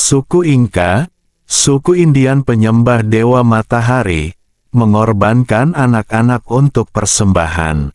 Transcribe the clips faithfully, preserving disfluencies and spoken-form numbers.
Suku Inka, suku Indian penyembah dewa matahari, mengorbankan anak-anak untuk persembahan.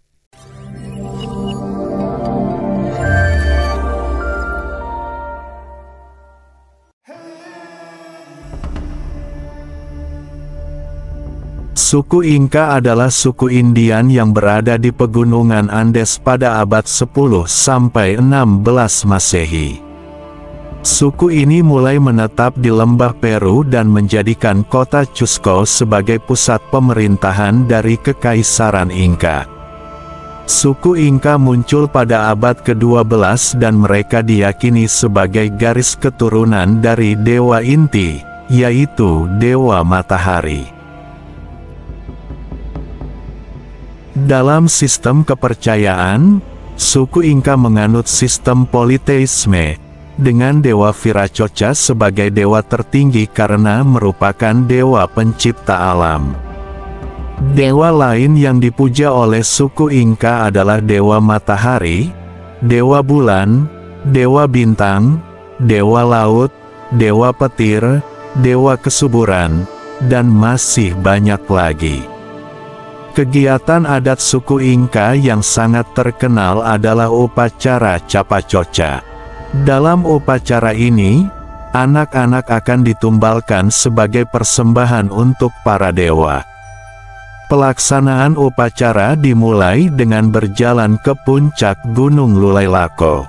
Suku Inka adalah suku Indian yang berada di pegunungan Andes pada abad sepuluh sampai enam belas Masehi. Suku ini mulai menetap di lembah Peru dan menjadikan kota Cusco sebagai pusat pemerintahan dari Kekaisaran Inka. Suku Inka muncul pada abad kedua belas dan mereka diyakini sebagai garis keturunan dari dewa inti, yaitu dewa matahari. Dalam sistem kepercayaan, suku Inka menganut sistem politeisme, dengan dewa Viracocha sebagai dewa tertinggi karena merupakan dewa pencipta alam. Dewa lain yang dipuja oleh suku Inka adalah dewa matahari, dewa bulan, dewa bintang, dewa laut, dewa petir, dewa kesuburan, dan masih banyak lagi. Kegiatan adat suku Inka yang sangat terkenal adalah upacara Capacocha. Dalam upacara ini, anak-anak akan ditumbalkan sebagai persembahan untuk para dewa. Pelaksanaan upacara dimulai dengan berjalan ke puncak Gunung Lulailako.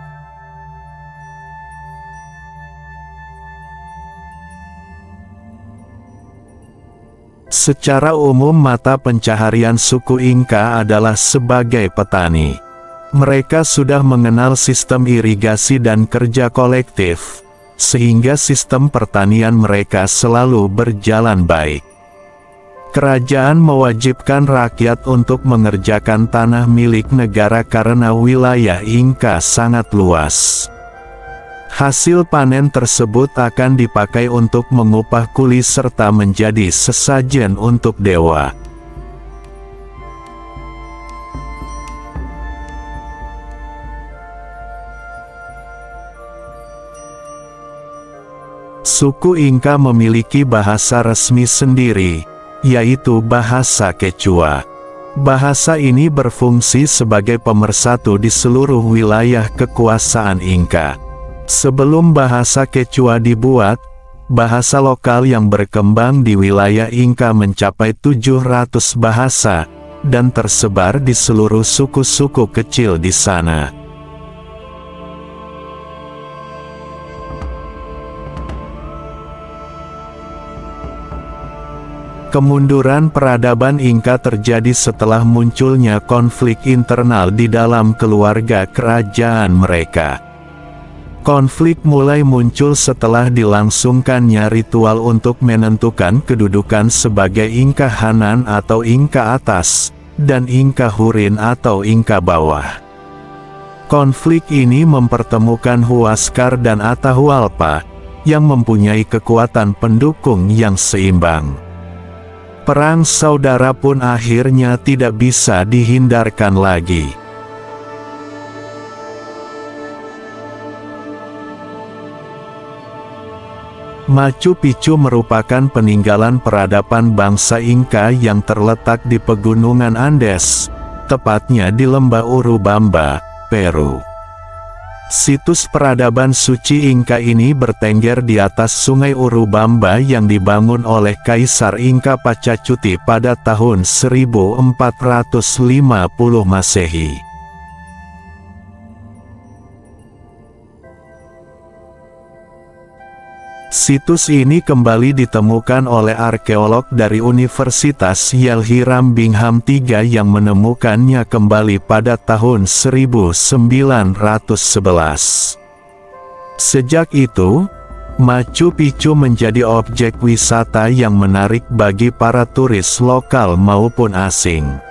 Secara umum mata pencaharian suku Inka adalah sebagai petani. Mereka sudah mengenal sistem irigasi dan kerja kolektif, sehingga sistem pertanian mereka selalu berjalan baik. Kerajaan mewajibkan rakyat untuk mengerjakan tanah milik negara karena wilayah Inka sangat luas. Hasil panen tersebut akan dipakai untuk mengupah kuli serta menjadi sesajen untuk dewa. Suku Inka memiliki bahasa resmi sendiri, yaitu bahasa Quechua. Bahasa ini berfungsi sebagai pemersatu di seluruh wilayah kekuasaan Inka. Sebelum bahasa Quechua dibuat, bahasa lokal yang berkembang di wilayah Inka mencapai tujuh ratus bahasa, dan tersebar di seluruh suku-suku kecil di sana. Kemunduran peradaban Inka terjadi setelah munculnya konflik internal di dalam keluarga kerajaan mereka. Konflik mulai muncul setelah dilangsungkannya ritual untuk menentukan kedudukan sebagai Inka Hanan atau Inka atas, dan Inka Hurin atau Inka bawah. Konflik ini mempertemukan Huascar dan Atahualpa, yang mempunyai kekuatan pendukung yang seimbang. Perang saudara pun akhirnya tidak bisa dihindarkan lagi. Machu Picchu merupakan peninggalan peradaban bangsa Inka yang terletak di pegunungan Andes, tepatnya di lembah Urubamba, Peru. Situs peradaban suci Inka ini bertengger di atas sungai Urubamba yang dibangun oleh Kaisar Inka Pachacuti pada tahun seribu empat ratus lima puluh Masehi. Situs ini kembali ditemukan oleh arkeolog dari Universitas Yale Hiram Bingham tiga yang menemukannya kembali pada tahun seribu sembilan ratus sebelas. Sejak itu, Machu Picchu menjadi objek wisata yang menarik bagi para turis lokal maupun asing.